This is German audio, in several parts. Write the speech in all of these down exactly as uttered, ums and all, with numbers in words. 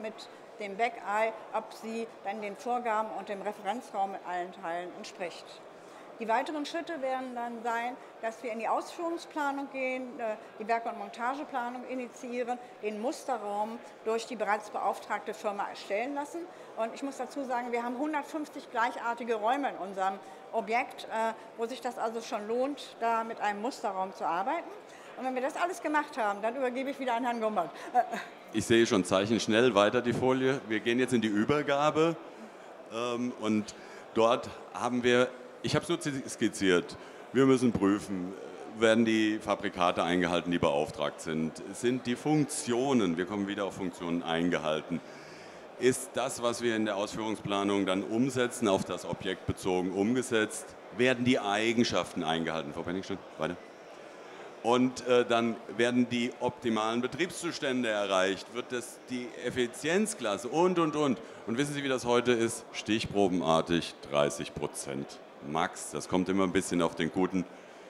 mit dem Back-Eye, ob sie dann den Vorgaben und dem Referenzraum in allen Teilen entspricht. Die weiteren Schritte werden dann sein, dass wir in die Ausführungsplanung gehen, die Werke- und Montageplanung initiieren, den Musterraum durch die bereits beauftragte Firma erstellen lassen. Und ich muss dazu sagen, wir haben hundertfünfzig gleichartige Räume in unserem Objekt, wo sich das also schon lohnt, da mit einem Musterraum zu arbeiten. Und wenn wir das alles gemacht haben, dann übergebe ich wieder an Herrn Gumbert. Ich sehe schon Zeichen, schnell weiter die Folie. Wir gehen jetzt in die Übergabe und dort haben wir, ich habe es nur skizziert, wir müssen prüfen, werden die Fabrikate eingehalten, die beauftragt sind, sind die Funktionen, wir kommen wieder auf Funktionen, eingehalten. Ist das, was wir in der Ausführungsplanung dann umsetzen, auf das Objekt bezogen umgesetzt, werden die Eigenschaften eingehalten? Frau Penningstein, weiter. Und äh, dann werden die optimalen Betriebszustände erreicht, wird das die Effizienzklasse und, und, und. Und wissen Sie, wie das heute ist? Stichprobenartig dreißig Prozent max. Das kommt immer ein bisschen auf den guten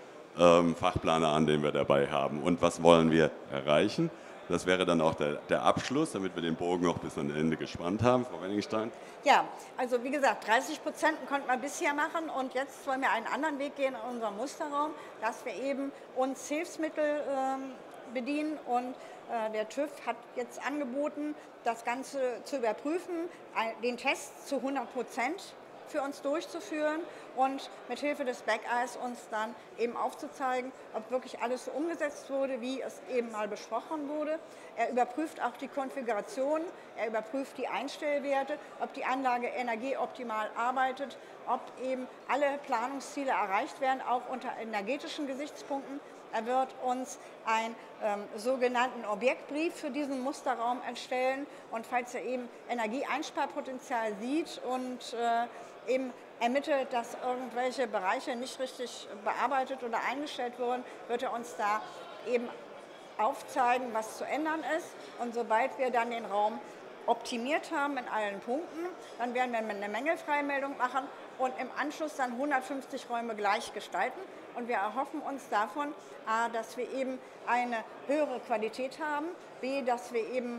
ähm, Fachplaner an, den wir dabei haben. Und was wollen wir erreichen? Das wäre dann auch der, der Abschluss, damit wir den Bogen auch bis ans Ende gespannt haben. Frau Wenningstein? Ja, also wie gesagt, dreißig Prozent konnten wir bisher machen und jetzt wollen wir einen anderen Weg gehen in unserem Musterraum, dass wir eben uns Hilfsmittel ähm, bedienen und äh, der TÜV hat jetzt angeboten, das Ganze zu überprüfen, ein, den Test zu hundert Prozent für uns durchzuführen und mit Hilfe des Back-Eyes uns dann eben aufzuzeigen, ob wirklich alles so umgesetzt wurde, wie es eben mal besprochen wurde. Er überprüft auch die Konfiguration, er überprüft die Einstellwerte, ob die Anlage energieoptimal arbeitet, ob eben alle Planungsziele erreicht werden, auch unter energetischen Gesichtspunkten. Er wird uns einen ähm, sogenannten Objektbrief für diesen Musterraum erstellen und falls er eben Energieeinsparpotenzial sieht und äh, eben ermittelt, dass irgendwelche Bereiche nicht richtig bearbeitet oder eingestellt wurden, wird er uns da eben aufzeigen, was zu ändern ist. Und sobald wir dann den Raum optimiert haben in allen Punkten, dann werden wir eine Mängelfreimeldung machen und im Anschluss dann hundertfünfzig Räume gleich gestalten. Und wir erhoffen uns davon, a, dass wir eben eine höhere Qualität haben, b, dass wir eben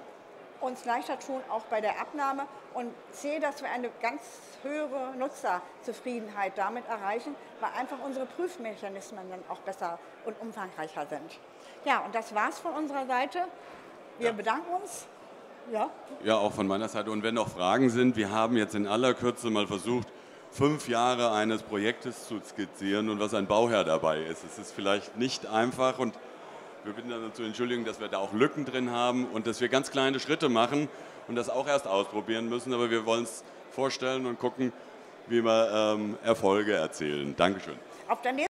äh, uns leichter tun, auch bei der Abnahme und c, dass wir eine ganz höhere Nutzerzufriedenheit damit erreichen, weil einfach unsere Prüfmechanismen dann auch besser und umfangreicher sind. Ja, und das war's von unserer Seite. Wir ja. bedanken uns. Ja. ja, auch von meiner Seite. Und wenn noch Fragen sind, wir haben jetzt in aller Kürze mal versucht, fünf Jahre eines Projektes zu skizzieren und was ein Bauherr dabei ist. Es ist vielleicht nicht einfach und wir bitten dann zu entschuldigen, dass wir da auch Lücken drin haben und dass wir ganz kleine Schritte machen und das auch erst ausprobieren müssen, aber wir wollen es vorstellen und gucken, wie wir ähm, Erfolge erzielen. Dankeschön. Auf der